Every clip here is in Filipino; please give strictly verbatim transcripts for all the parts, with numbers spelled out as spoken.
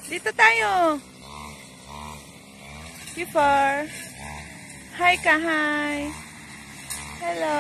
Dito tayo. Kifar. Hi ka, hi. Hello.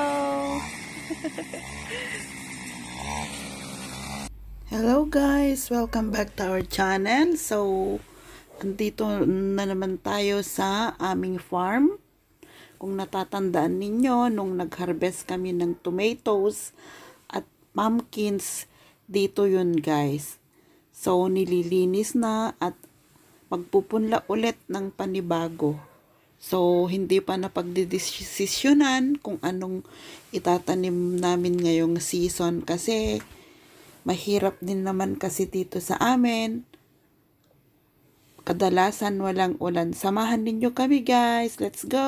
Hello guys, welcome back to our channel. So, andito na naman tayo sa aming farm. Kung natatandaan ninyo, nung nag-harvest kami ng tomatoes at pumpkins, dito yun guys. So, nililinis na at magpupunla ulit ng panibago. So, hindi pa napagdidesisyonan kung anong itatanim namin ngayong season kasi mahirap din naman kasi dito sa amin. Kadalasan walang ulan. Samahan ninyo kami guys. Let's go!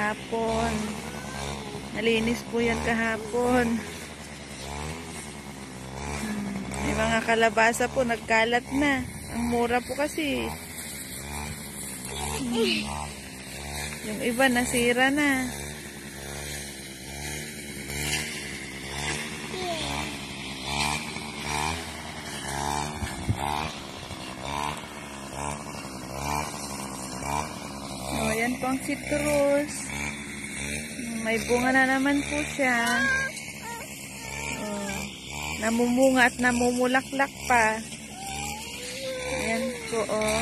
kahapon. Nalinis po yan kahapon. Hmm, may mga kalabasa po, nagkalat na. Ang mura po kasi. Hmm. Yung iba nasira na. Oh, yan po ang citrus. May bunga na naman po siya. Oh, namumunga at namumulaklak pa. Ayan po, oh.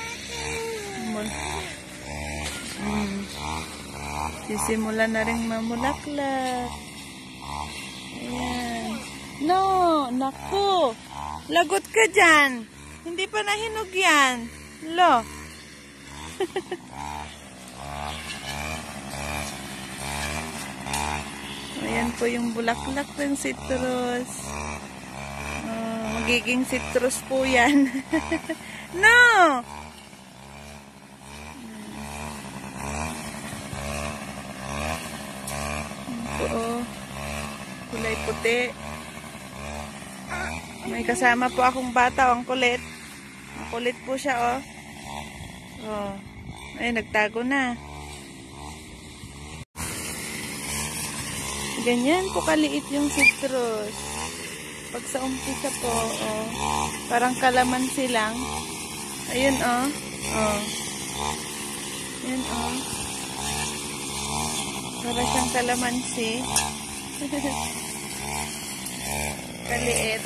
Hmm. Sisimula na rin mamulaklak. Ayan. No! Naku! Lagot ka dyan! Hindi pa nahinog yan. Lo! Ayan po yung bulaklak ng citrus. Oh, magiging citrus po yan. No! Oo. Kulay puti. May kasama po akong bata, ang kulit. Ang kulit po siya, oh. Oh. Ay, nagtago na. Ganyan po kaliit yung citrus. Pag sa umpisa po, oh, parang kalamansi lang. Ayun, oh. Oh. Ayun, oh. Para siyang kalamansi. Kaliit.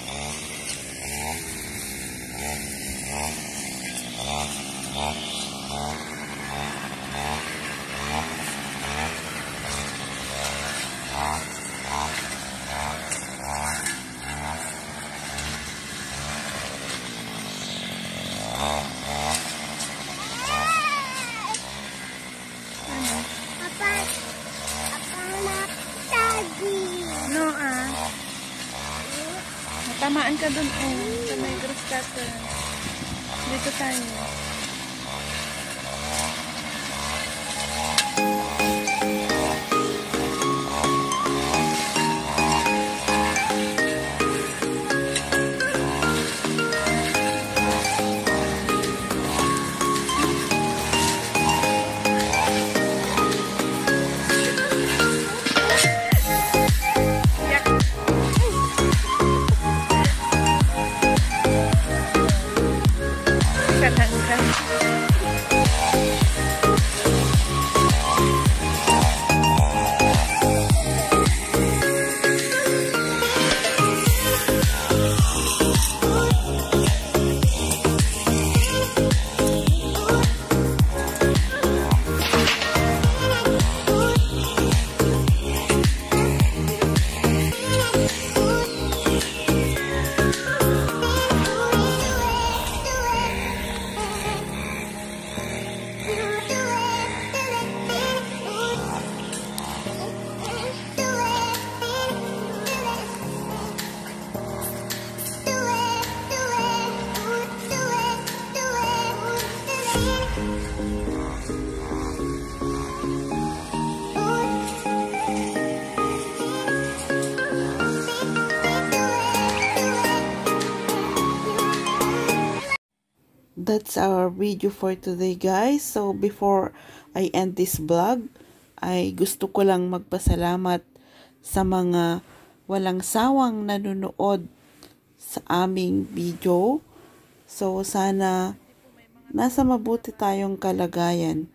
No, ah. Matamaan ka dun, oh. Sa may grass cutter. Dito tayo. That's our video for today, guys. So before I end this vlog, ay gusto ko lang magpasalamat sa mga walang sawang nanonood sa aming video. So sana nasa mabuti tayong kalagayan.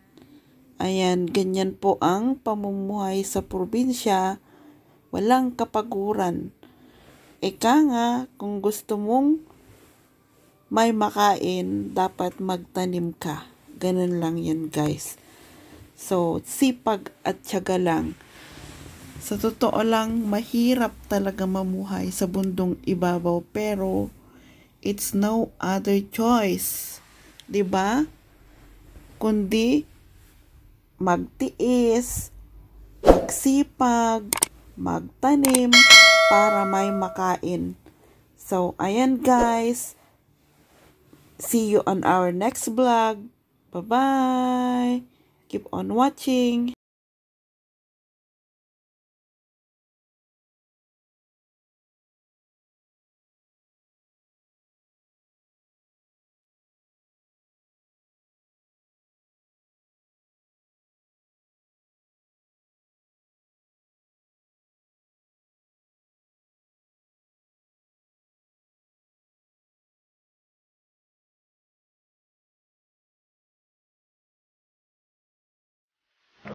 Ayan, ganyan po ang pamumuhay sa probinsya, walang kapaguran. Eka nga, kung gusto mong may makain, dapat magtanim ka. Ganun lang yan, guys. So, sipag at tiyaga lang. Sa totoo lang, mahirap talaga mamuhay sa bundong ibabaw, pero it's no other choice. 'Di ba? Kundi magtiis, magsipag, magtanim para may makain. So, ayan, guys. See you on our next vlog. Bye-bye. Keep on watching.